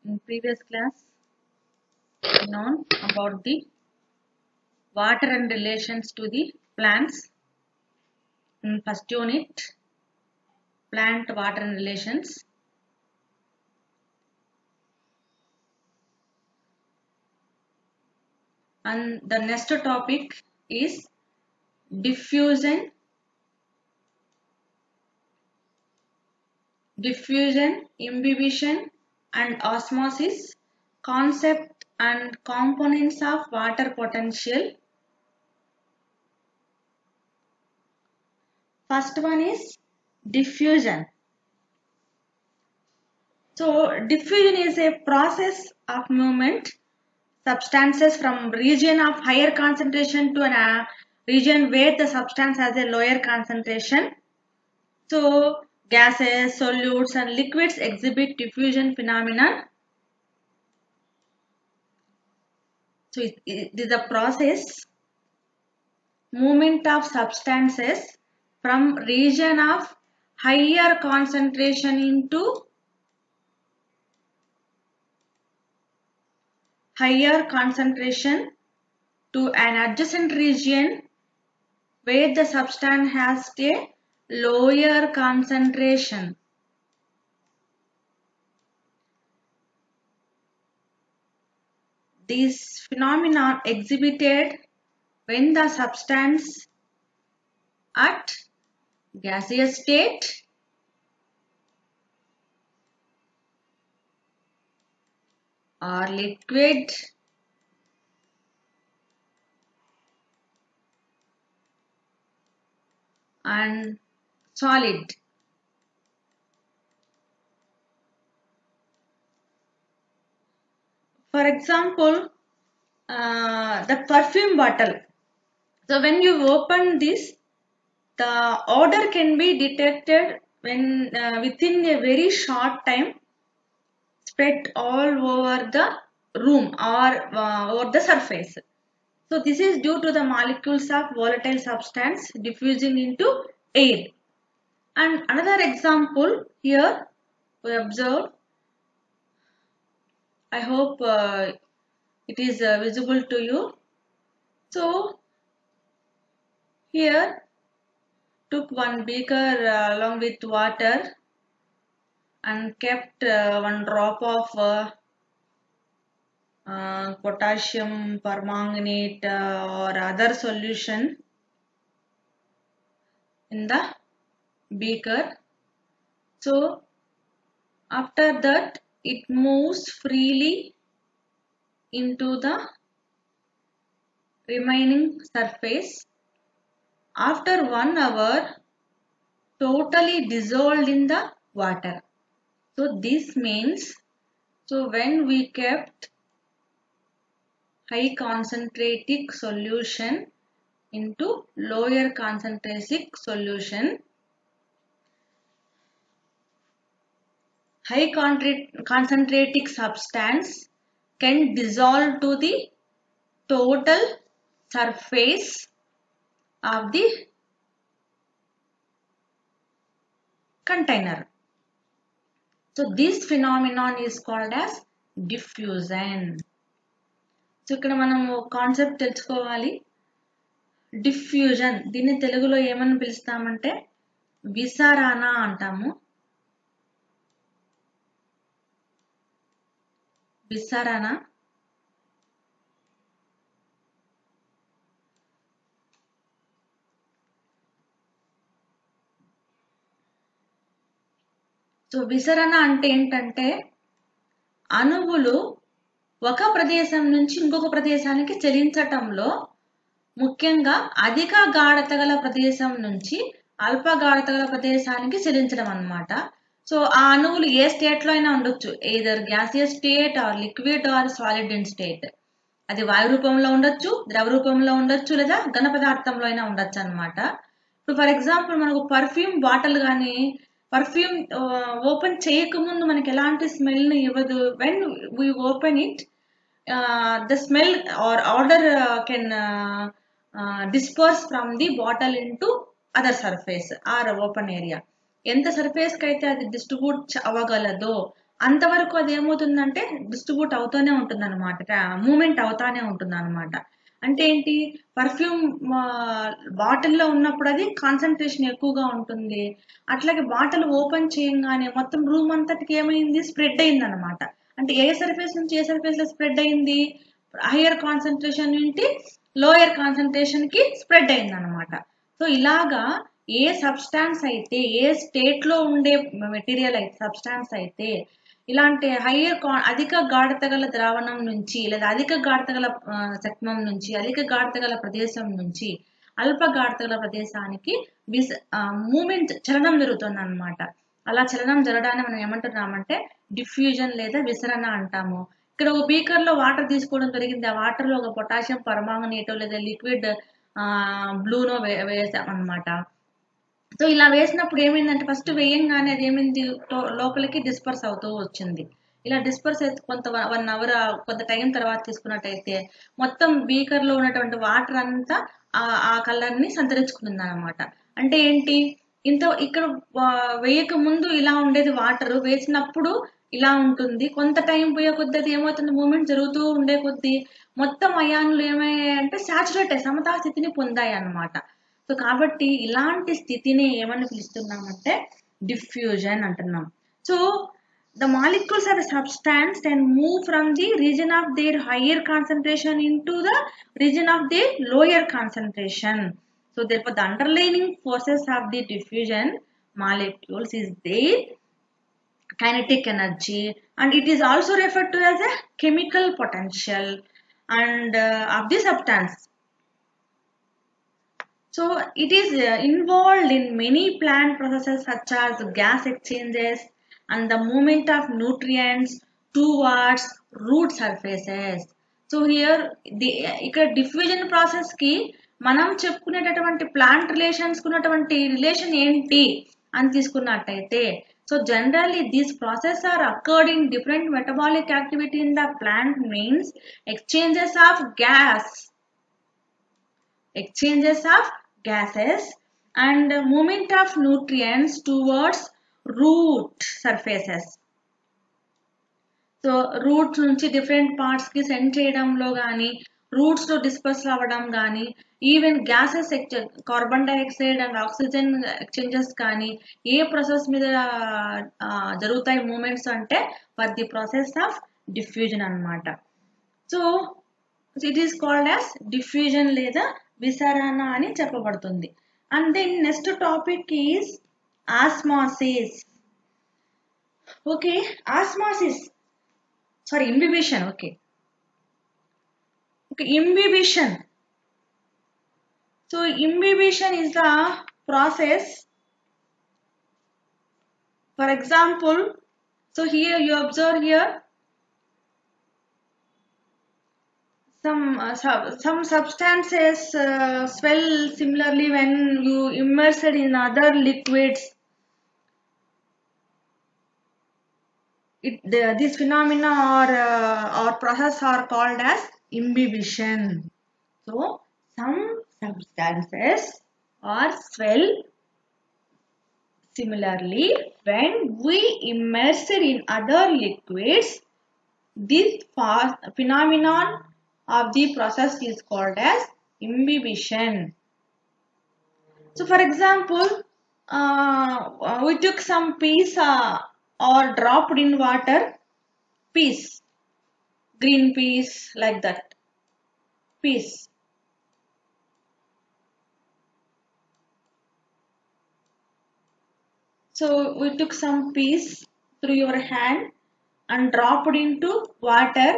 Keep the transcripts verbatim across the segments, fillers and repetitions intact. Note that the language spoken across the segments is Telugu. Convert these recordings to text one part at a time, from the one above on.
In previous class, we known about the water and relations to the plants. In first unit, plant water and relations. And the next topic is diffusion, diffusion, imbibition, and osmosis, concept and components of water potential. First one is diffusion. So diffusion is a process of movement substances from region of higher concentration to a region where the substance has a lower concentration. So gases, solutes and liquids exhibit diffusion phenomenon. So it, it is a process movement of substances from region of higher concentration into higher concentration to an adjacent region where the substance has a lower concentration. This phenomenon exhibited when the substance at gaseous state or liquid and solid. For example, uh, the perfume bottle. So when you open this, the odor can be detected when uh, within a very short time, spread all over the room or uh, over the surface. So this is due to the molecules of volatile substance diffusing into air. And another example here we observe. I hope uh, it is uh, visible to you. So here took one beaker uh, along with water and kept uh, one drop of uh, uh, potassium permanganate uh, or other solution in the beaker. So after that it moves freely into the remaining surface. After one hour, totally dissolved in the water. So this means, so when we kept high concentratic solution into lower concentratic solution, high concentratic substance can dissolve to the total surface of the container. So this phenomenon is called as diffusion. So ఇక్కడ మనము కాన్సెప్ట్ తెలుసుకోవాలి. డిఫ్యూజన్ దీన్ని తెలుగులో ఏమని పిలుస్తామంటే విసరణ అంటాము. విసరణ. సో విసరణ అంటే ఏంటంటే అణువులు ఒక ప్రదేశం నుంచి ఇంకొక ప్రదేశానికి చలించటంలో ముఖ్యంగా అధిక గాఢత గల ప్రదేశం నుంచి అల్ప గాఢత గల ప్రదేశానికి చలించడం అన్నమాట. సో ఆ అణువులు ఏ స్టేట్ లో అయినా ఉండొచ్చు, either gaseous state or liquid or solid in state. అది వాయు రూపంలో ఉండొచ్చు, ద్రవ రూపంలో ఉండొచ్చు, లేదా ఘన పదార్థంలో అయినా ఉండొచ్చు అనమాట. ఇప్పుడు ఫర్ ఎగ్జాంపుల్ మనకు పర్ఫ్యూమ్ బాటిల్ కానీ పర్ఫ్యూమ్ ఓపెన్ చేయకముందు మనకి ఎలాంటి స్మెల్ ని ఇవ్వదు. When we open it the smell or order can disperse from the bottle into other surface or open area. ఎంత సర్ఫేస్ కి అయితే అది డిస్ట్రిబ్యూట్ అవ్వగలదో అంతవరకు అది ఏమవుతుందంటే డిస్ట్రిబ్యూట్ అవుతూనే ఉంటుంది అనమాట, మూమెంట్ అవుతానే ఉంటుంది అనమాట. అంటే ఏంటి, పర్ఫ్యూమ్ బాటిల్లో ఉన్నప్పుడు అది కాన్సన్ట్రేషన్ ఎక్కువగా ఉంటుంది. అట్లాగే బాటిల్ ఓపెన్ చేయంగానే మొత్తం రూమ్ అంతటికి ఏమైంది, స్ప్రెడ్ అయింది అనమాట. అంటే ఏ సర్ఫేస్ నుంచి ఏ సర్ఫేస్ లో స్ప్రెడ్ అయింది, హయ్యర్ కాన్సన్ట్రేషన్ నుండి లోయర్ కాన్సన్ట్రేషన్ కి స్ప్రెడ్ అయింది అనమాట. సో ఇలాగా ఏ సబ్స్టాన్స్ అయితే, ఏ స్టేట్ లో ఉండే మెటీరియల్ అయితే, సబ్స్టాన్స్ అయితే ఇలాంటి హయ్యర్ అధిక గాఢత గల ద్రావణం నుంచి లేదా అధిక గాఢత గల చక్మం నుంచి, అధిక గాఢత గల ప్రదేశం నుంచి అల్ప గాఢత గల ప్రదేశానికి విస్ మూమెంట్ చలనం జరుగుతుంది అనమాట. అలా చలనం జరగడాన్ని మనం ఏమంటున్నామంటే డిఫ్యూజన్ లేదా విసరణ అంటాము. ఇక్కడ ఒక బీకర్ లో వాటర్ తీసుకోవడం జరిగింది, ఆ వాటర్ లో ఒక పొటాషియం పరమాంగనేటో లేదా లిక్విడ్ ఆ బ్లూనో వేసాం అనమాట. సో ఇలా వేసినప్పుడు ఏమైందంటే ఫస్ట్ వేయంగానే అది ఏమైంది, లోపలికి డిస్పర్స్ అవుతూ వచ్చింది. ఇలా డిస్పర్స్ అయితే కొంత వన్ అవర్ కొంత టైం తర్వాత తీసుకున్నట్టయితే మొత్తం బీకర్ లో ఉన్నటువంటి వాటర్ అంతా ఆ కలర్ ని సంతరించుకుంది అనమాట. అంటే ఏంటి, ఇంత ఇక్కడ వేయక ముందు ఇలా ఉండేది వాటర్, వేసినప్పుడు ఇలా ఉంటుంది, కొంత టైం పోయే కొద్ది అది ఏమవుతుంది, మూమెంట్ జరుగుతూ ఉండే కొద్దీ మొత్తం అయాన్లు ఏమయ్యాయంటే సాచురేట్ అయ్యి సమతా స్థితిని పొందాయి అన్నమాట. సో కాబట్టి ఇలాంటి స్థితిని ఏమని పిలుస్తున్నామంటే డిఫ్యూజన్ అంటున్నాం. So the molecules of a substance can move from the region of their higher concentration into the region of their lower concentration. So therefore the underlying forces of the diffusion molecules is their kinetic energy, and it is also referred to as a chemical potential and uh, of the substance. So it is uh, involved in many plant processes such as gas exchanges and the movement of nutrients towards root surfaces. So here the ఇక్కడ డిఫ్యూజన్ ప్రాసెస్ కి మనం చెప్పుకునేటటువంటి ప్లాంట్ రిలేషన్స్ కున్నటువంటి రిలేషన్ ఏంటి అని తీసుకున్నట్టయితే, so generally these process are occurred in different metabolic activity in the plant means exchanges of gas exchanges of gases and movement of nutrients towards root surfaces. So roots నుంచి డిఫరెంట్ పార్ట్స్ కి సెండ్ చేయడంలో కానీ, రూట్స్ లో డిస్పర్స్ అవ్వడం కానీ, even gases carbon dioxide and oxygen exchanges కానీ ఏ ప్రాసెస్ మీద జరుగుతాయి మూమెంట్స్ అంటే for the process of diffusion అన్నమాట. So it is called as diffusion లేదా విసరణ అని చెప్పబడుతుంది. And then next topic is osmosis. Okay, osmosis sorry imbibition. Okay okay imbibition. So imbibition is the process, for example, so here you observe here some uh, sub, some substances uh, swell similarly when you immerse it in other liquids. It the, this phenomena or uh, or process are called as imbibition. So some substances are swell similarly when we immerse it in other liquids. This phenomenon of the process is called as imbibition. So for example, uh, we took some peas uh, or dropped in water, peas, green peas, like that, peas. So we took some peas through your hand and dropped into water.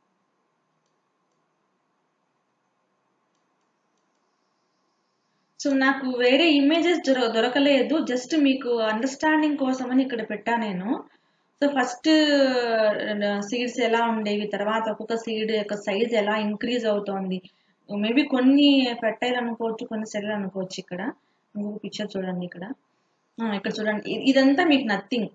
So నాకు వేరే ఇమేజెస్ దొరకలేదు, జస్ట్ మీకు అండర్స్టాండింగ్ కోసం అని ఇక్కడ పెట్టా నేను. సో ఫస్ట్ సీడ్స్ ఎలా ఉండేవి, తర్వాత ఒక్కొక్క సీడ్ యొక్క సైజ్ ఎలా ఇంక్రీజ్ అవుతోంది, మేబీ కొన్ని ఫెర్టైల్ అనుకోవచ్చు, కొన్ని సెల్ అనుకోవచ్చు. ఇక్కడ ఇంకొక పిక్చర్ చూడండి, ఇక్కడ ఇక్కడ చూడండి, ఇదంతా మీకు నథింగ్,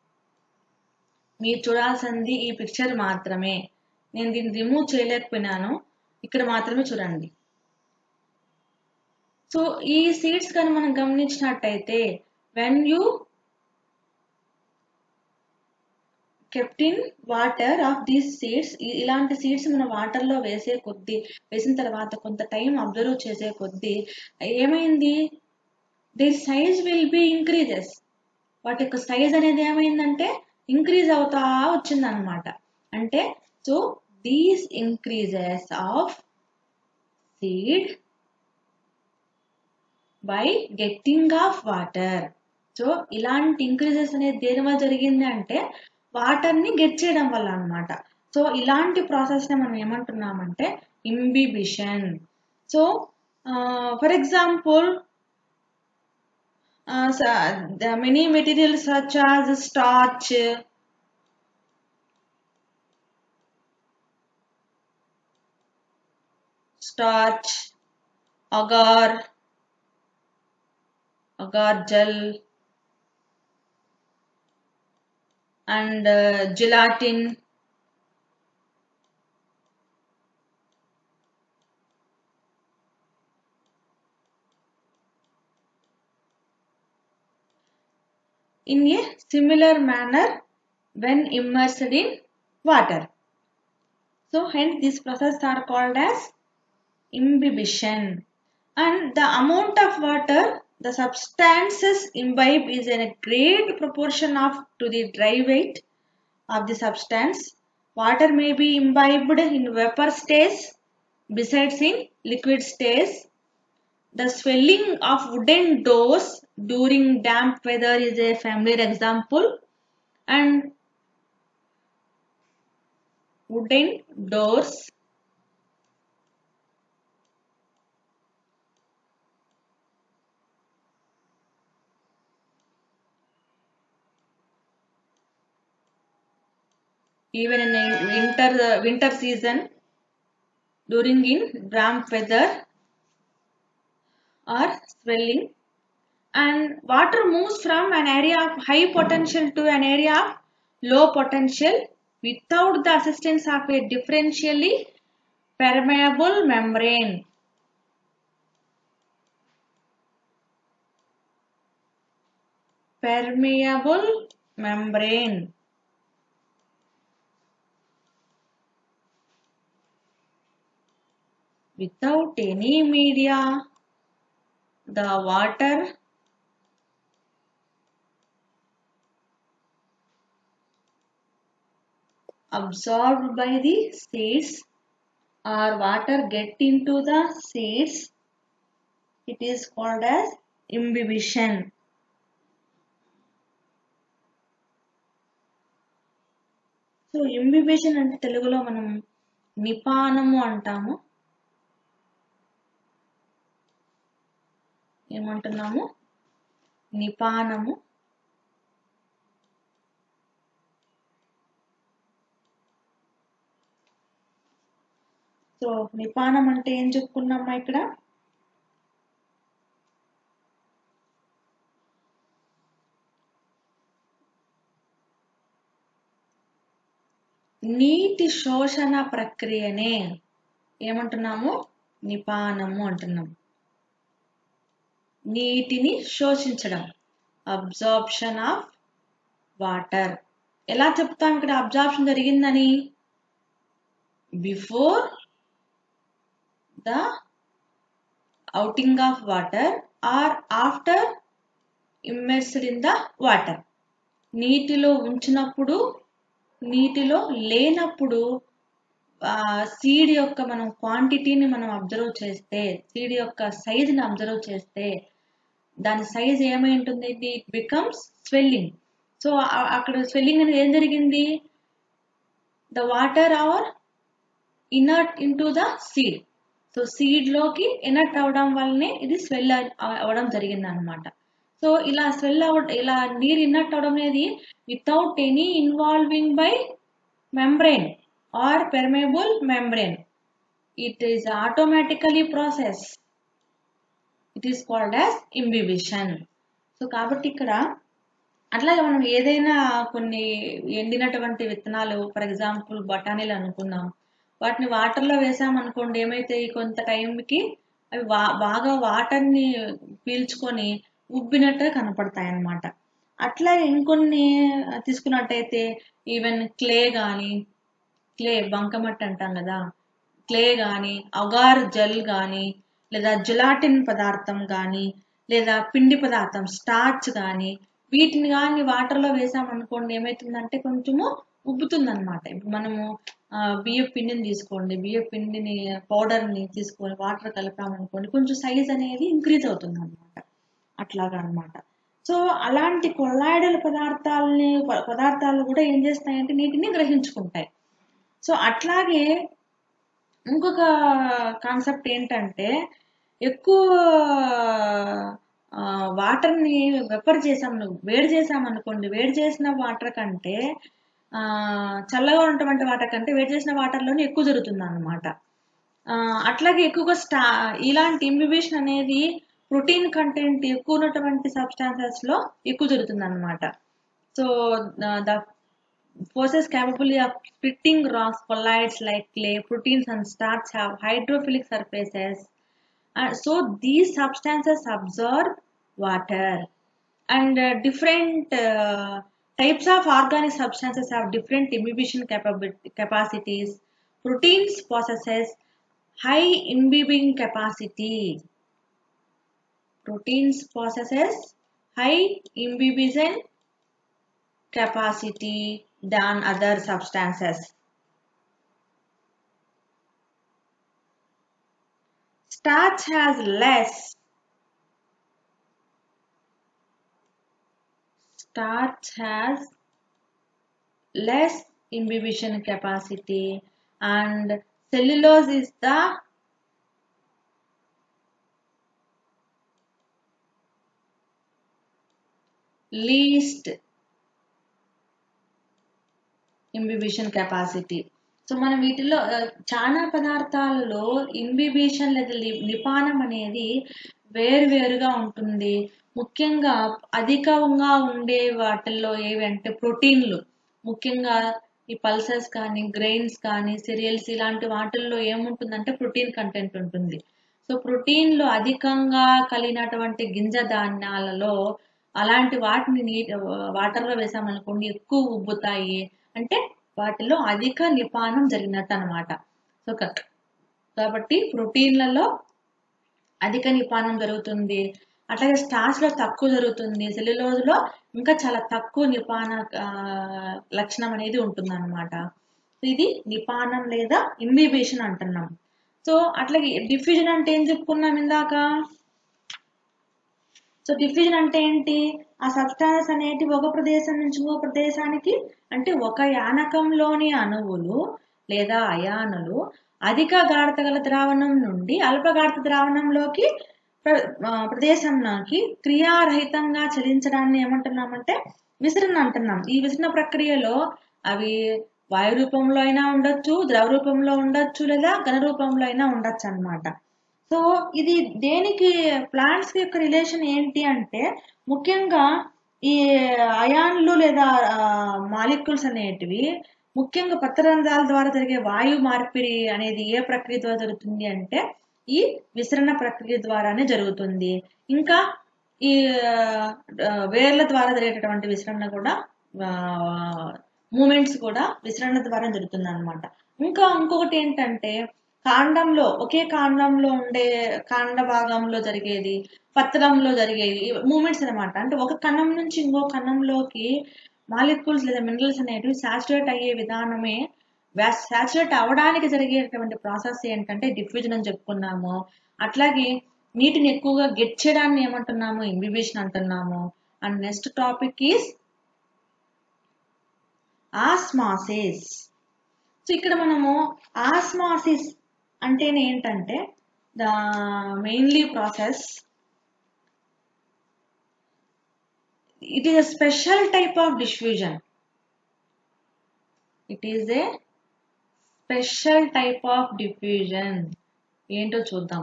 మీరు చూడాల్సింది ఈ పిక్చర్ మాత్రమే. నేను దీన్ని రిమూవ్ చేయలేకపోయినాను, ఇక్కడ మాత్రమే చూడండి. సో ఈ సీడ్స్ కానీ మనం గమనించినట్టయితే when you kept in water of these seeds, ఇలాంటి సీడ్స్ మనం వాటర్లో వేసే కొద్దీ వేసిన తర్వాత కొంత టైం అబ్జర్వ్ చేసే కొద్దీ ఏమైంది, their size will be increases. వాటి యొక్క సైజ్ అనేది ఏమైందంటే ఇంక్రీజ్ అవుతా వచ్చిందనమాట. అంటే so these increases of seed by getting of water. So ఇలాంటి ఇంక్రీజెస్ అనేది దేని వల్ల జరిగింది అంటే వాటర్ని గెట్ చేయడం వల్ల అనమాట. సో ఇలాంటి ప్రాసెస్ని మనం ఏమంటున్నామంటే imbibition. So for example the many materials such as starch, starch, agar, agar gel, and uh, gelatin, in a similar manner when immersed in water. So hence these processes are called as imbibition. And the amount of water the substances imbibe is in a great proportion of to the dry weight of the substance. Water may be imbibed in vapor stage besides in liquid stage. The swelling of wooden doors during damp weather is a familiar example. And wooden doors even in winter winter season during in damp weather are swelling. And water moves from an area of high potential to an area of low potential without the assistance of a differentially permeable membrane. Permeable membrane. Without any media, the water absorbed by the seeds or water get into the seeds, it is called as imbibition. So imbibition అంటే తెలుగులో మనం నిపానము అంటాము. ఏమంటున్నాము? నిపానము. సో నిపానం అంటే ఏం చెప్పుకున్నామా ఇక్కడ? నీటి శోషణ ప్రక్రియనే ఏమంటున్నాము? నిపానము అంటున్నాము. నీటిని శోషించడం, అబ్జార్ప్షన్ ఆఫ్ వాటర్. ఎలా చెప్తాం ఇక్కడ అబ్జార్ప్షన్ జరిగిందని? Before the outing of water or after immersed in the water. నీటిలో ఉంచినప్పుడు, నీటిలో లేనప్పుడు సీడ్ యొక్క మనం క్వాంటిటీని మనం అబ్జర్వ్ చేస్తే, సీడ్ యొక్క సైజుని అబ్జర్వ్ చేస్తే దాని సైజ్ ఏమై ఉంటుంది? It becomes swelling. సో అక్కడ స్వెల్లింగ్ అనేది ఏం జరిగింది? The water are inert into the seed. So seed లోకి ఇనర్ట్ అవడం వల్లనే ఇది స్వెల్ అవడం జరిగింది అనమాట. సో ఇలా స్వెల్ అవ ఇలా నీరు ఇనర్ట్ అవడం అనేది without any involving by membrane or permeable membrane. It is automatically process. It is called as imbibition. So కాబట్టి ఇక్కడ అట్లాగే మనం ఏదైనా కొన్ని ఎండినటువంటి విత్తనాలు, ఫర్ ఎగ్జాంపుల్ బఠానీలు అనుకున్నాం, వాటిని వాటర్లో వేసామనుకోండి, ఏమైతే కొంత టైంకి అవి బాగా వాటర్ని పీల్చుకొని ఉబ్బినట్టుగా కనపడతాయి అన్నమాట. అట్లా ఇంకొన్ని తీసుకున్నట్టయితే ఈవెన్ క్లే కానీ, క్లే బంకమట్టి అంటాం కదా, క్లే కానీ, అగార్ జెల్ కానీ, లేదా జెలాటిన్ పదార్థం కానీ, లేదా పిండి పదార్థం స్టార్చ్ కానీ, వీటిని కానీ వాటర్లో వేసామనుకోండి ఏమవుతుందంటే కొంచెము ఉబ్బుతుంది అనమాట. ఇప్పుడు మనము బియ్య పిండిని తీసుకోండి, బియ్య పిండిని పౌడర్ని తీసుకొని వాటర్ కలిపామనుకోండి కొంచెం సైజ్ అనేది ఇంక్రీజ్ అవుతుంది అనమాట. అట్లాగా అనమాట. సో అలాంటి కొల్లాయిడల్ పదార్థాలని పదార్థాలు కూడా ఏం చేస్తాయంటే నీటిని గ్రహించుకుంటాయి. సో అట్లాగే ఇంకొక కాన్సెప్ట్ ఏంటంటే ఎక్కువ వాటర్ని వెపర్ చేసాం వేడి చేసామనుకోండి, వేడి చేసిన వాటర్ కంటే చల్లగా ఉన్నటువంటి వాటర్ కంటే వేడి చేసిన వాటర్లోనే ఎక్కువ జరుగుతుంది అన్నమాట. అట్లాగే ఎక్కువగా స్టా ఇలాంటి ఇంబిబిషన్ అనేది ప్రోటీన్ కంటెంట్ ఎక్కువ ఉన్నటువంటి సబ్స్టాన్సెస్ లో ఎక్కువ జరుగుతుంది అన్నమాట. So the forces capable of splitting rocks colloids like clay, proteins and starch have hydrophilic surfaces. Uh, so these substances absorb water, and uh, different uh, types of organic substances have different imbibition capacities. Proteins possesses high imbibing capacity. Proteins possesses high imbibition capacity than other substances. Starch has less starch has less imbibition capacity, and cellulose is the least imbibition capacity. So మనం వీటిలో చాలా పదార్థాలలో ఇంబిబిషన్ లేదా నిపానం అనేది వేరువేరుగా ఉంటుంది. ముఖ్యంగా అధికంగా ఉండే వాటిల్లో ఏవి అంటే ప్రోటీన్లు, ముఖ్యంగా ఈ పల్సెస్ కానీ, గ్రెయిన్స్ కానీ, సిరియల్స్ ఇలాంటి వాటిల్లో ఏముంటుందంటే ప్రోటీన్ కంటెంట్ ఉంటుంది. సో ప్రోటీన్లు అధికంగా కలిగినటువంటి గింజ ధాన్యాలలో అలాంటి వాటిని నీటి వాటర్లో వేసామనుకోండి ఎక్కువ ఉబ్బుతాయి, అంటే వాటిలో అధిక నిపానం జరిగినట్టు అనమాట. సో కాబట్టి ప్రోటీన్లలో అధిక నిపానం జరుగుతుంది, అట్లాగే స్టార్చ్ లో తక్కువ జరుగుతుంది, సెల్యులోజ్ లో ఇంకా చాలా తక్కువ నిపాన లక్షణం అనేది ఉంటుంది అనమాట. ఇది నిపానం లేదా ఇంబిబిషన్ అంటున్నాం. సో అట్లాగే డిఫ్యూజన్ అంటే ఏం చెప్పుకున్నాం ఇందాక. సో డిఫ్యూజన్ అంటే ఏంటి, ఆ సబ్స్టాన్స్ అనేటి ఒక ప్రదేశం నుంచి ఇంకో ప్రదేశానికి, అంటే ఒక యానకంలోని అణువులు లేదా అయానులు అధిక గాఢత గల ద్రావణం నుండి అల్ప గాఢత ద్రావణంలోకి ప్రదేశంలోకి క్రియారహితంగా చలించడాన్ని ఏమంటున్నామంటే విసరణ అంటున్నాం. ఈ విసరణ ప్రక్రియలో అవి వాయు రూపంలో అయినా ఉండొచ్చు, ద్రవ రూపంలో ఉండొచ్చు, లేదా ఘన రూపంలో అయినా ఉండొచ్చు అన్నమాట. సో ఇది దేనికి ప్లాంట్స్ యొక్క రిలేషన్ ఏంటి అంటే ముఖ్యంగా ఈ అయాన్లు లేదా మాలిక్యూల్స్ అనేటివి ముఖ్యంగా పత్రరంధ్రాల ద్వారా జరిగే వాయు మార్పిడి అనేది ఏ ప్రక్రియ ద్వారా జరుగుతుంది అంటే ఈ విసరణ ప్రక్రియ ద్వారానే జరుగుతుంది. ఇంకా ఈ వేర్ల ద్వారా జరిగేటటువంటి విసరణ కూడా మూమెంట్స్ కూడా విసరణ ద్వారా జరుగుతుంది అన్నమాట. ఇంకా ఇంకొకటి ఏంటంటే కాండంలో ఒకే కాండంలో ఉండే కాండ భాగంలో జరిగేది, పత్రంలో జరిగేది మూమెంట్స్ అనమాట. అంటే ఒక కణం నుంచి ఇంకో కణంలోకి మాలిక్యూల్స్ లేదా మినరల్స్ అనేటివి సాచురేట్ అయ్యే విధానమే, సాచురేట్ అవడానికి జరిగేటువంటి ప్రాసెస్ ఏంటంటే డిఫ్యూజన్ అని చెప్పుకున్నాము. అట్లాగే నీటిని ఎక్కువగా గెట్ చేయడాన్ని ఏమంటున్నాము, ఇంబిబిషన్ అంటున్నాము. And next topic is osmosis. So ఇక్కడ మనము ఆస్మాసిస్ అంటేనే ఏంటంటే the mainly process, it is a special type of diffusion. It is a special type of diffusion. ఏంటో చూద్దాం.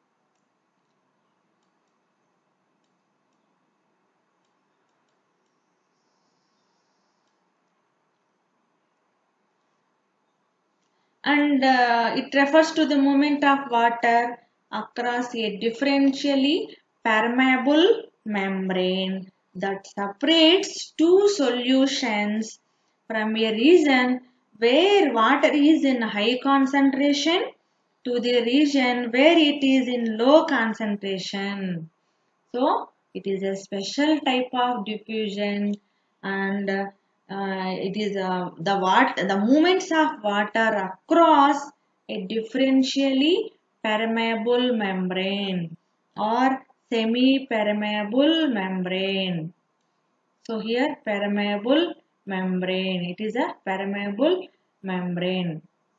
And uh, it refers to the movement of water across a differentially permeable membrane that separates two solutions from a region where water is in high concentration to the region where it is in low concentration. So it is a special type of diffusion, and uh, it is uh, the water, the movements of water across a differentially permeable membrane or semi-permeable membrane. So here permeable membrane, it is a permeable membrane.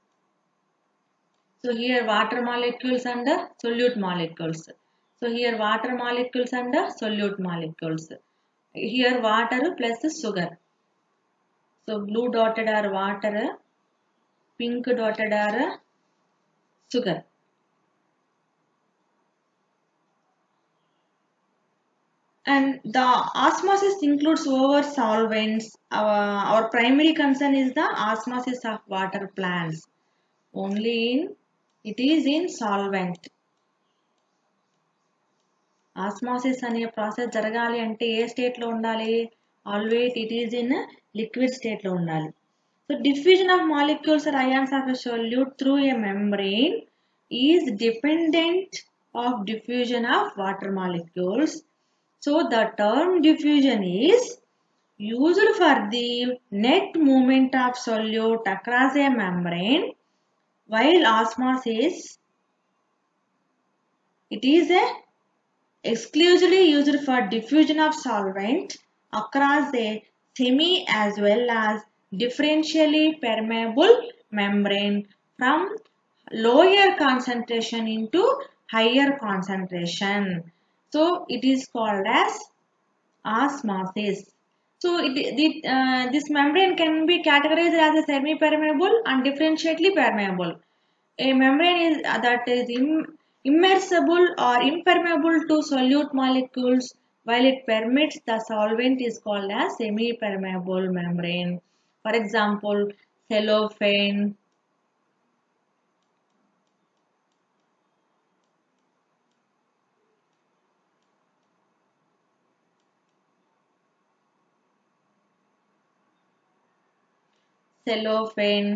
So here water molecules and the solute molecules. So here water molecules and the solute molecules. Here water plus sugar. So blue dotted are water, pink dotted are sugar. And the osmosis includes over solvents. Our, our primary concern is the osmosis of water plants. Only in, it is in solvent. Osmosis అనే ప్రాసెస్ జరగాలి అంటే ఏ స్టేట్ లో ఉండాలి? Always it is in liquid state లో ఉండాలి. So diffusion of molecules or ions of a solute through a membrane is dependent of diffusion of water molecules. So the term diffusion is used for the net movement of solute across a membrane, while osmosis, it is a exclusively used for diffusion of solvent across a semi as well as differentially permeable membrane from lower concentration into higher concentration. So it is called as osmosis. So it, it, uh, this membrane can be categorized as a semi-permeable and differentially permeable. A membrane is uh, that is im immersible or impermeable to solute molecules, while it permits the solvent is called as semi-permeable membrane. For example, cellophane, cellophane,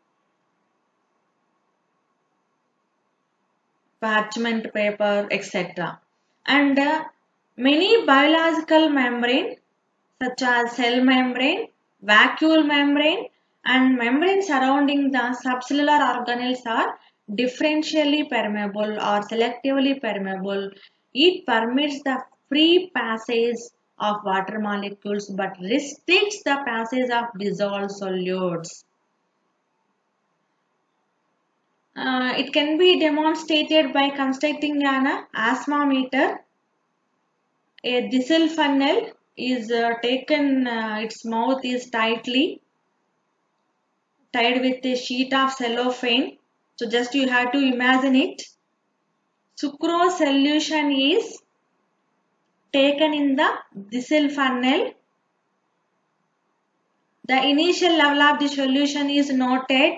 parchment paper, et cetera. And uh, many biological membrane such as cell membrane, vacuole membrane, and membrane surrounding the subcellular organelles are differentially permeable or selectively permeable. It permits the free passage of water molecules but restricts the passage of dissolved solutes. Uh, it can be demonstrated by constructing an osmometer. A diesel funnel is uh, taken, uh, its mouth is tightly tied with a sheet of cellophane. So just you have to imagine it. Sucrose solution is taken in the diesel funnel. The initial level of the solution is noted.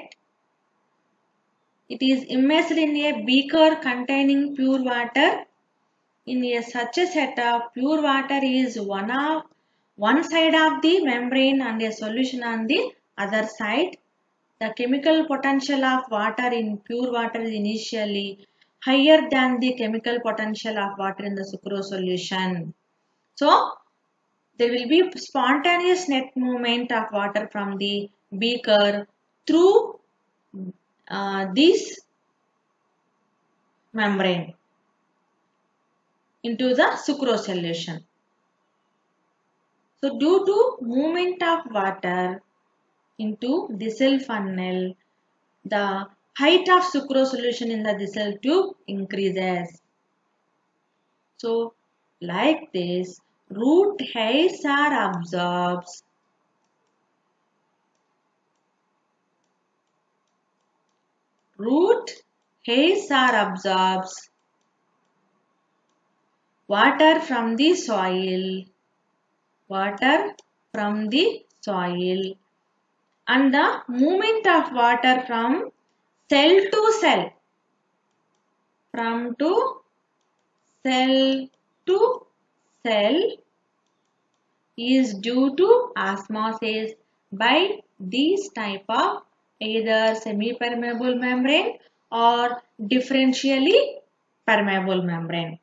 It is immersed in a beaker containing pure water. In a such a setup, pure water is one of one side of the membrane and a solution on the other side. The chemical potential of water in pure water is initially higher than the chemical potential of water in the sucrose solution. So, there will be spontaneous net movement of water from the beaker through uh, this membrane into the sucrose solution. So, due to movement of water into diesel funnel, the height of sucrose solution in the diesel tube increases. So, like this, root hairs are absorbed. Root hairs are absorbed water from the soil. Water from the soil. And the movement of water from cell to cell. From to cell to cell is due to osmosis by these type of either semi-permeable membrane or differentially permeable membrane.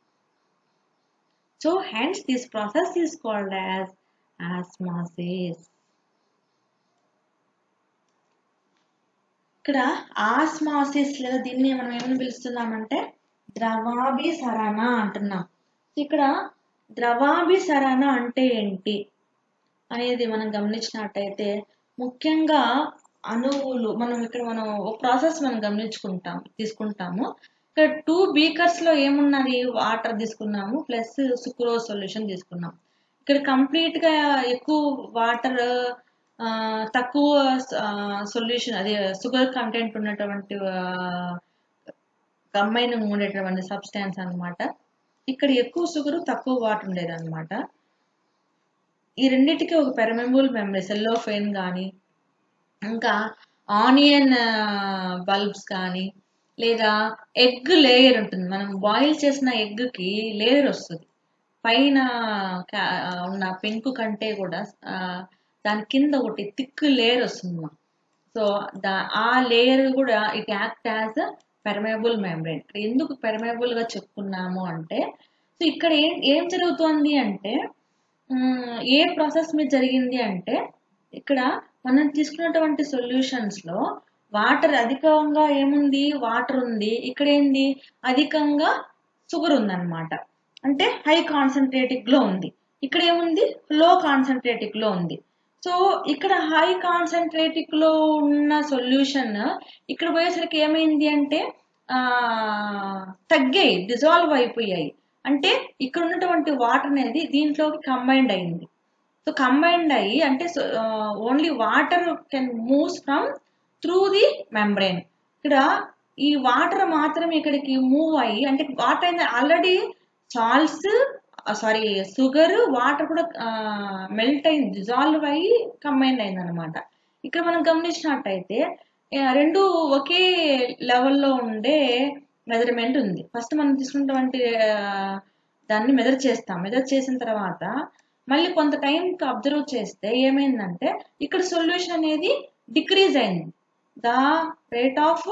So hence this process is called as osmosis. ఇక్కడ ఆస్మాసిస్ లేదా దీన్ని మనం ఏమని పిలుస్తున్నామంటే ద్రవాభిసరణ అంటున్నాం. ఇక్కడ ద్రవాభిసరణ అంటే ఏంటి అనేది మనం గమనించినట్టయితే ముఖ్యంగా అణువులు మనం ఇక్కడ మనం ఒక ప్రాసెస్ మనం గమనించుకుంటాం తీసుకుంటాము. ఇక్కడ టూ బీకర్స్ లో ఏమున్నది, వాటర్ తీసుకున్నాము ప్లస్ సుక్రోజ్ సొల్యూషన్ తీసుకున్నాం. ఇక్కడ కంప్లీట్ గా ఎక్కువ వాటర్ తక్కువ సొల్యూషన్ అదే షుగర్ కంటెంట్ ఉన్నటువంటి కంబైన్ ఉండేటటువంటి సబ్స్టాన్స్ అన్నమాట. ఇక్కడ ఎక్కువ షుగర్ తక్కువ వాటర్ ఉండేది అనమాట. ఈ రెండింటికి ఒక పెర్మెబుల్ మెంబ్రేన్ సెల్లోఫేన్ కానీ ఇంకా ఆనియన్ బల్బ్స్ కానీ లేదా ఎగ్ లేయర్ ఉంటుంది. మనం బాయిల్ చేసిన ఎగ్కి లేయర్ వస్తుంది పైన ఉన్న పెంకు కంటే కూడా దాని కింద ఒకటి థిక్ లేయర్ వస్తుంది. సో దా ఆ లేయర్ కూడా it act as permeable membrane. ఎందుకు పెర్మేబుల్ గా చెప్పుకున్నాము అంటే సో ఇక్కడ ఏం ఏం జరుగుతుంది అంటే ఏ ప్రాసెస్ మీద జరిగింది అంటే ఇక్కడ మనం తీసుకున్నటువంటి సొల్యూషన్స్ లో వాటర్ అధికంగా ఏముంది, వాటర్ ఉంది. ఇక్కడ ఏంది, అధికంగా షుగర్ ఉందన్నమాట. అంటే హై కాన్సన్ట్రేటిక్ లో ఉంది. ఇక్కడ ఏముంది, లో కాన్సన్ట్రేటిక్ లో ఉంది. సో ఇక్కడ హై కాన్సన్ట్రేటిక్ లో ఉన్న సొల్యూషన్ ఇక్కడ పోయేసరికి ఏమైంది అంటే ఆ తగ్గాయి, డిజాల్వ్ అయిపోయాయి. అంటే ఇక్కడ ఉన్నటువంటి వాటర్ అనేది దీంట్లోకి కంబైండ్ అయింది. సో కంబైండ్ అయ్యి అంటే only water can moves from through the membrane. ఇక్కడ ఈ వాటర్ మాత్రం ఇక్కడికి మూవ్ అయ్యి అంటే వాటర్ అనేది already salts sorry sugar water కూడా మెల్ట్ అయింది, డిజాల్వ్ అయ్యి కంబైండ్ అయింది అనమాట. ఇక్కడ మనం గమనించినట్టయితే రెండు ఒకే లెవెల్లో ఉండే మెజర్మెంట్ ఉంది. ఫస్ట్ మనం తీసుకున్నటువంటి దాన్ని మెజర్ చేస్తాం. మెజర్ చేసిన తర్వాత మళ్ళీ కొంత టైంకి అబ్జర్వ్ చేస్తే ఏమైందంటే ఇక్కడ సొల్యూషన్ అనేది డిక్రీజ్ అయింది. The rate of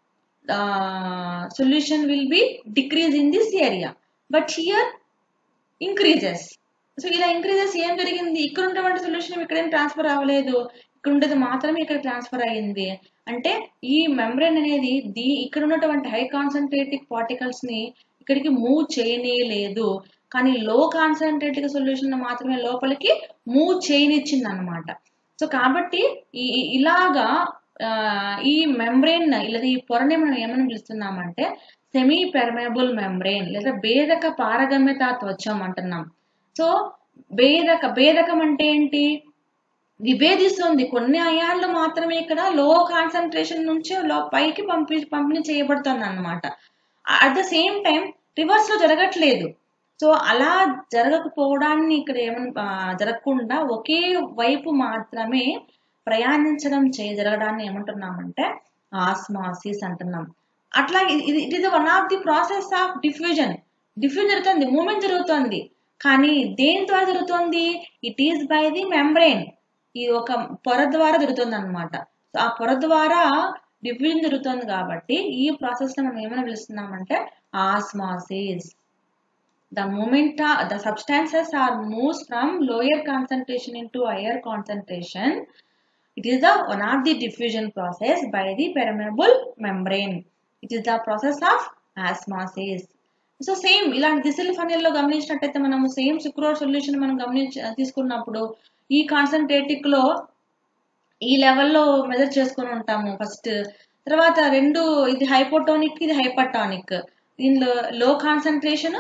solution will be decrease in this area but here increases. So ఇలా ఇంక్రీజెస్ ఏం జరిగింది, ఇక్కడ ఉన్నటువంటి సొల్యూషన్ ఇక్కడేం ట్రాన్స్ఫర్ అవ్వలేదు, ఇక్కడ ఉండేది మాత్రమే ఇక్కడ ట్రాన్స్ఫర్ అయ్యింది. అంటే ఈ మెంబ్రేన్ అనేది దీ ఇక్కడ ఉన్నటువంటి హై కాన్సన్ట్రేటిక్ పార్టికల్స్ ని ఇక్కడికి మూవ్ చేయనీయలేదు, కానీ లో కాన్సన్ట్రేటిక్ సొల్యూషన్ మాత్రమే లోపలికి మూవ్ చేయనిచ్చింది అనమాట. సో కాబట్టి ఈ ఇలాగా ఈ మెంబ్రేన్ లేదా ఈ పొరని మనం ఏమని పిలుస్తున్నామంటే సెమీ పెర్మేబుల్ మెంబ్రేన్ లేదా భేదక పారగమ్యత త్వచం అంటున్నాం. సో భేదక భేదకం అంటే ఏంటి, విభేదిస్తుంది. కొన్ని అయాన్లు మాత్రమే ఇక్కడ లో కాన్సన్ట్రేషన్ నుంచి లో పైకి పంపి పంపిణీ చేయబడుతుంది అన్నమాట. At the same time reverse లో జరగట్లేదు. సో అలా జరగకపోవడాన్ని ఇక్కడ ఏమన్నా జరగకుండా ఒకే వైపు మాత్రమే ప్రయాణించడం చేయ జరగడాన్ని ఏమంటున్నామంటే ఆస్మాసిస్ అంటున్నాం. అట్లా it is one of the process of diffusion. Diffusion జరుగుతుంది, మూమెంట్ జరుగుతుంది, కానీ దేని ద్వారా జరుగుతుంది, it is by the membrane. ఇది ఒక పొర ద్వారా జరుగుతుంది అనమాట. సో ఆ పొర ద్వారా డిఫ్యూజన్ జరుగుతుంది కాబట్టి ఈ ప్రాసెస్ ని మనం ఏమైనా పిలుస్తున్నామంటే osmosis. The moment uh, the substances are moves from lower concentration into higher concentration, it is the one of the diffusion process by the permeable membrane. It is the process of osmosis. So same ఇలాంటి దిసిల్ ఫనెల్ లో గమనించినట్టయితే మనము సేమ్ సుక్రోజ్ సొల్యూషన్ మనం గమనించి తీసుకున్నప్పుడు ఈ కాన్సన్ట్రేటిక్ లో ఈ లెవెల్లో మెజర్ చేసుకుని ఉంటాము ఫస్ట్. తర్వాత రెండు ఇది హైపోటోనిక్, ఇది హైపర్టానిక్. దీనిలో లో కాన్సన్ట్రేషన్,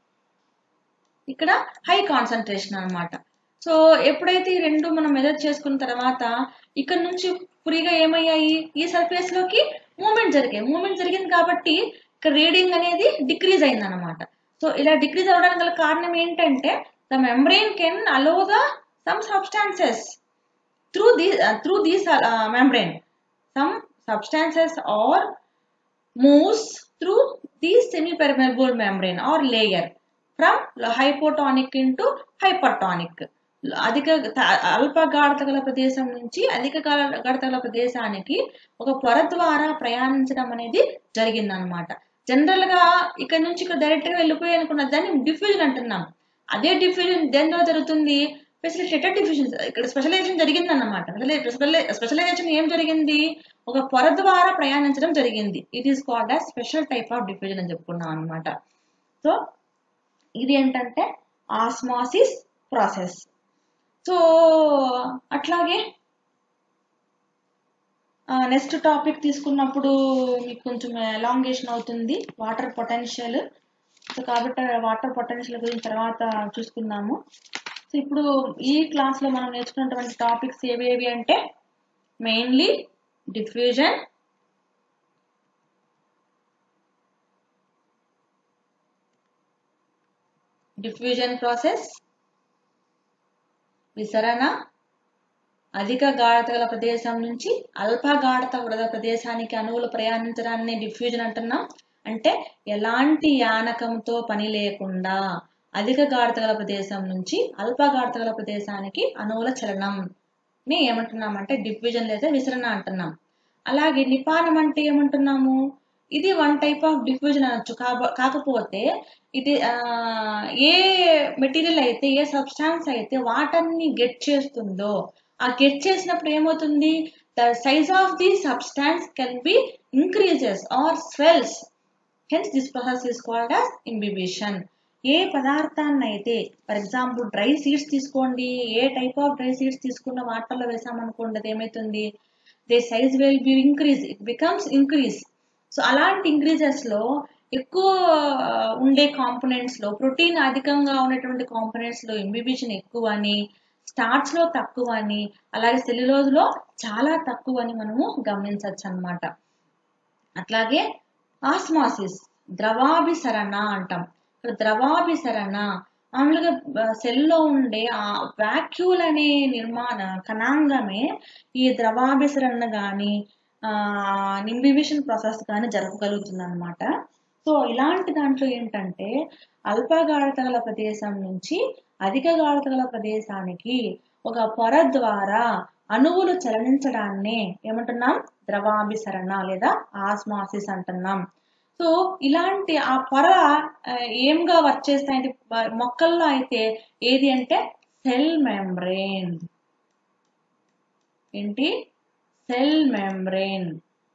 ఇక్కడ హై కాన్సన్ట్రేషన్ అనమాట. సో ఎప్పుడైతే ఈ రెండు మనం మెజర్ చేసుకున్న తర్వాత ఇక్కడ నుంచి ఫ్రీగా ఏమయ్యాయి, ఈ సర్ఫేస్ లోకి మూమెంట్ జరిగాయి. మూమెంట్ జరిగింది కాబట్టి ఇక్కడ రీడింగ్ అనేది డిక్రీజ్ అయింది అనమాట. సో ఇలా డిక్రీజ్ అవడానికి గల కారణం ఏంటంటే the membrane can allow the some substances through the through these membrane. Some substances are moves through the semi permeable membrane or layer from hypotonic into hypertonic. అధిక అల్ప గాఢత గల ప్రదేశం నుంచి అధిక గాఢత గల ప్రదేశానికి ఒక పొర ద్వారా ప్రయాణించడం అనేది జరిగిందనమాట. జనరల్ గా ఇక్కడ నుంచి ఇక్కడ డైరెక్ట్ గా వెళ్ళిపోయి అనుకున్న దాన్ని డిఫ్యూజన్ అంటున్నాం. అదే డిఫ్యూజన్ దేనిలో జరుగుతుంది? Facilitated diffusion. ఇక్కడ స్పెషలైజేషన్ జరిగిందన్నమాట. స్పెషలైజేషన్ ఏం జరిగింది? ఒక పొర ద్వారా ప్రయాణించడం జరిగింది. It is called as special type of diffusion అని చెప్పుకున్నాం అనమాట. సో ఇది ఏంటంటే ఆస్మాసిస్ ప్రాసెస్. సో అట్లాగే నెక్స్ట్ టాపిక్ తీసుకున్నప్పుడు మీకు కొంచెం ఎలాంగేషన్ అవుతుంది, వాటర్ పొటెన్షియల్. సో కాబట్టి వాటర్ పొటెన్షియల్ గురించి తర్వాత చూసుకుందాము. సో ఇప్పుడు ఈ క్లాస్లో మనం నేర్చుకున్నటువంటి టాపిక్స్ ఏవేవి అంటే మెయిన్లీ డిఫ్యూజన్, డిఫ్యూజన్ ప్రాసెస్, విసరణ, అధిక గాఢత గల ప్రదేశం నుంచి అల్ప గాఢత గల ప్రదేశానికి అణువులు ప్రయాణించడాన్ని డిఫ్యూజన్ అంటున్నాం. అంటే ఎలాంటి యానకంతో పని లేకుండా అధిక గాఢత గల ప్రదేశం నుంచి అల్ప గాఢత గల ప్రదేశానికి అణువుల చలనం ని ఏమంటున్నామంటే డిఫ్యూజన్ లేదా విసరణ అంటున్నాం. అలాగే నిపానం అంటే ఏమంటున్నాము? ఇది వన్ టైప్ ఆఫ్ డిఫ్యూజన్ అనొచ్చు. కాకపోతే ఇది ఏ మెటీరియల్ అయితే, ఏ సబ్స్టాన్స్ అయితే వాటర్ని గెట్ చేస్తుందో, ఆ గెట్ చేసినప్పుడు ఏమవుతుంది? The size of the substance can be increases or swells. Hence this process is called as imbibition. ఏ పదార్థాన్ని అయితే, ఫర్ ఎగ్జాంపుల్ డ్రై సీడ్స్ తీసుకోండి, ఏ టైప్ ఆఫ్ డ్రై సీడ్స్ తీసుకున్న వాటర్లో వేసామనుకోండి, అది ఏమవుతుంది? The size will be increase, it becomes increase. So అలాంటి ఇంక్రీజెస్ లో ఎక్కువ ఉండే కాంపోనెంట్స్ లో, ప్రోటీన్ అధికంగా ఉన్నటువంటి కాంపోనెంట్స్ లో ఇంబిబిషన్ ఎక్కువ అని, స్టార్చ్ లో తక్కువ అని, అలాగే సెల్యులోజ్ లో చాలా తక్కువ అని మనము గమనించవచ్చు అన్నమాట. అట్లాగే ఆస్మాసిస్, ద్రవాభిసరణ అంటాం. ద్రవాభిసరణ మామూలుగా సెల్లో ఉండే ఆ వాక్యూల్ అనే నిర్మాణ కణాంగమే ఈ ద్రవాభిసరణ కానీ ఇంబిబిషన్ ప్రాసెస్ కానీ జరగగలుగుతుంది అనమాట. సో ఇలాంటి దాంట్లో ఏంటంటే అల్ప గాఢత గల ప్రదేశం నుంచి అధిక గాఢత గల ప్రదేశానికి ఒక పొర ద్వారా అణువులు చలనించడాన్ని ఏమంటున్నాం? ద్రవాభిసరణ లేదా ఆస్మాసిస్ అంటున్నాం. సో ఇలాంటి ఆ పొర ఏంగా వర్క్ చేస్తాయంటే మొక్కల్లో అయితే ఏది అంటే సెల్ మెంబ్రేన్. ఏంటి? Cell membrane.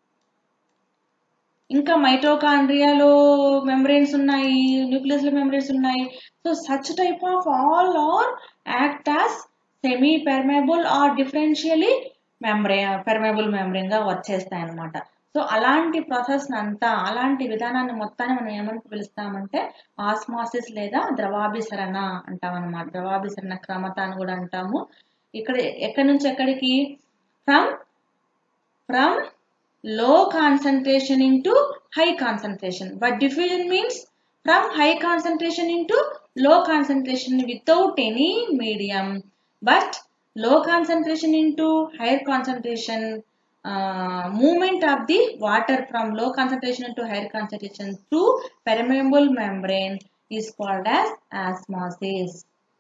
ఇంకా మైటోకాండ్రియాలో మెంబ్రేన్స్ ఉన్నాయి, న్యూక్లియస్ లో మెంబ్రేన్స్ ఉన్నాయి. So such type of all are act as semi permeable or differentially membrane permeable membrane గా వర్క్ చేస్తాయి అన్నమాట. సో అలాంటి ప్రాసెస్ అంతా, అలాంటి విధానాన్ని మొత్తాన్ని మనం ఏమని పిలుస్తామంటే ఆస్మాసిస్ లేదా ద్రవాభిసరణ అంటాం అన్నమాట. ద్రవాభిసరణ క్రమత అని కూడా అంటాము. ఇక్కడ ఎక్కడి నుంచి ఎక్కడికి? From from low concentration into high concentration. But diffusion means from high concentration into low concentration without any medium. But low concentration into higher concentration, uh, movement of the water from low concentration into higher concentration through permeable membrane is called as osmosis.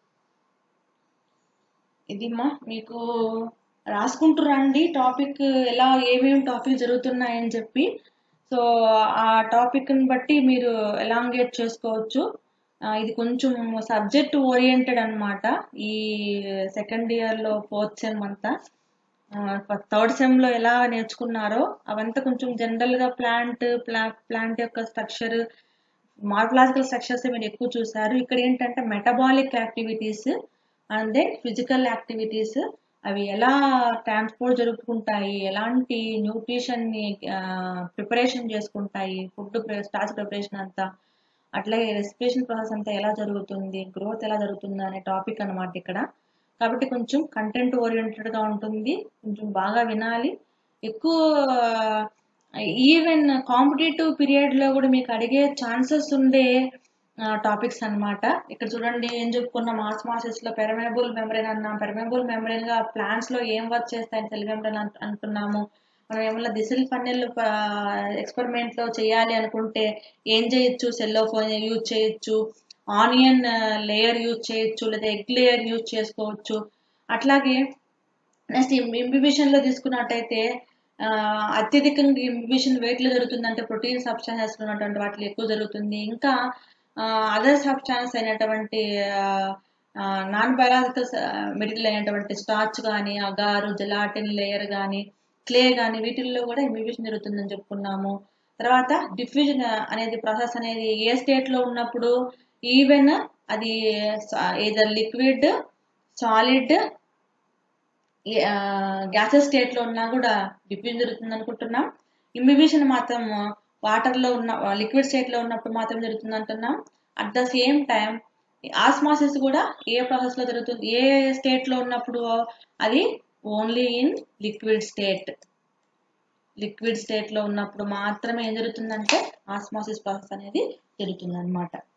ఇది మా మీకు రాసుకుంటూ రండి టాపిక్, ఎలా ఏమేమి టాపిక్ జరుగుతున్నాయని చెప్పి. సో ఆ టాపిక్ని బట్టి మీరు ఎలాంగేట్ చేసుకోవచ్చు. ఇది కొంచెం సబ్జెక్ట్ ఓరియంటెడ్ అనమాట. ఈ సెకండ్ ఇయర్లో ఫోర్త్ సెమ్ అంతా, థర్డ్ సెమ్లో ఎలా నేర్చుకున్నారో అవంతా కొంచెం జనరల్గా ప్లాంట్ ప్లా ప్లాంట్ యొక్క స్ట్రక్చర్, మార్ఫలాజికల్ స్ట్రక్చర్స్ మీరు ఎక్కువ చూసారు. ఇక్కడ ఏంటంటే metabolic activities and then physical activities, అవి ఎలా ట్రాన్స్పోర్ట్ జరుపుకుంటాయి, ఎలాంటి న్యూట్రిషన్ని ప్రిపరేషన్ చేసుకుంటాయి, ఫుడ్ స్టార్చ్ ప్రిపరేషన్ అంతా, అట్లాగే రెస్పిరేషన్ ప్రాసెస్ అంతా ఎలా జరుగుతుంది, గ్రోత్ ఎలా జరుగుతుంది అనే టాపిక్ అనమాట ఇక్కడ. కాబట్టి కొంచెం కంటెంట్ ఓరియంటెడ్గా ఉంటుంది, కొంచెం బాగా వినాలి. ఎక్కువ ఈవెన్ కాంపిటేటివ్ పీరియడ్లో కూడా మీకు అడిగే ఛాన్సెస్ ఉండే టాపిక్స్ అనమాట. ఇక్కడ చూడండి ఏం చెప్పుకున్నాం, ఆస్మాసిస్ లో పెర్మేబుల్ మెంబ్రేన్ అన్నాం. పెర్మేబుల్ మెంబ్రేన్ గా ప్లాంట్స్ లో ఏం వర్క్ చేస్తాయని సెల్ మెంబ్రేన్ అంటున్నాము. మనం ఏమన్నా దిసిల్ ఫన్నెల్ ఎక్స్పెరిమెంట్ లో చేయాలి అనుకుంటే ఏం చేయొచ్చు? సెల్లో యూజ్ చేయొచ్చు. ఆనియన్ లేయర్ యూజ్ చేయొచ్చు, లేదా ఎగ్ లేయర్ యూజ్ చేసుకోవచ్చు. అట్లాగే నెక్స్ట్ ఇంబిబిషన్ లో తీసుకున్నట్టయితే అత్యధికంగా ఇంబిబిషన్ వెయిట్ లో జరుగుతుందంటే ప్రోటీన్ సబ్స్టాన్సెస్ ఉన్నటువంటి వాటిలో ఎక్కువ జరుగుతుంది. ఇంకా అదర్ సబ్స్టాన్స్ అయినటువంటి నాన్ బయాలజికల్ మెటీరియల్ అయినటువంటి స్టార్చ్ కానీ, అగారు, జెలాటిన్ లేయర్ కానీ, క్లే కానీ వీటిల్లో కూడా ఇంబిబిషన్ జరుగుతుందని చెప్పుకున్నాము. తర్వాత డిఫ్యూజన్ అనేది ప్రాసెస్ అనేది ఏ స్టేట్ లో ఉన్నప్పుడు ఈవెన్ అది either liquid, solid, gases state లో ఉన్నా కూడా డిఫ్యూజన్ జరుగుతుంది అనుకుంటున్నాం. ఇంబిబిషన్ మాత్రం వాటర్ లో ఉన్న లిక్విడ్ స్టేట్ లో ఉన్నప్పుడు మాత్రం జరుగుతుంది అంటున్నాం. At the same time osmosis కూడా ఏ ప్రాసెస్ లో జరుగుతుంది, ఏ స్టేట్ లో ఉన్నప్పుడు అది only in liquid state. Liquid state లో ఉన్నప్పుడు మాత్రమే ఏం జరుగుతుందంటే ఆస్మాసిస్ ప్రాసెస్ అనేది జరుగుతుంది అనమాట.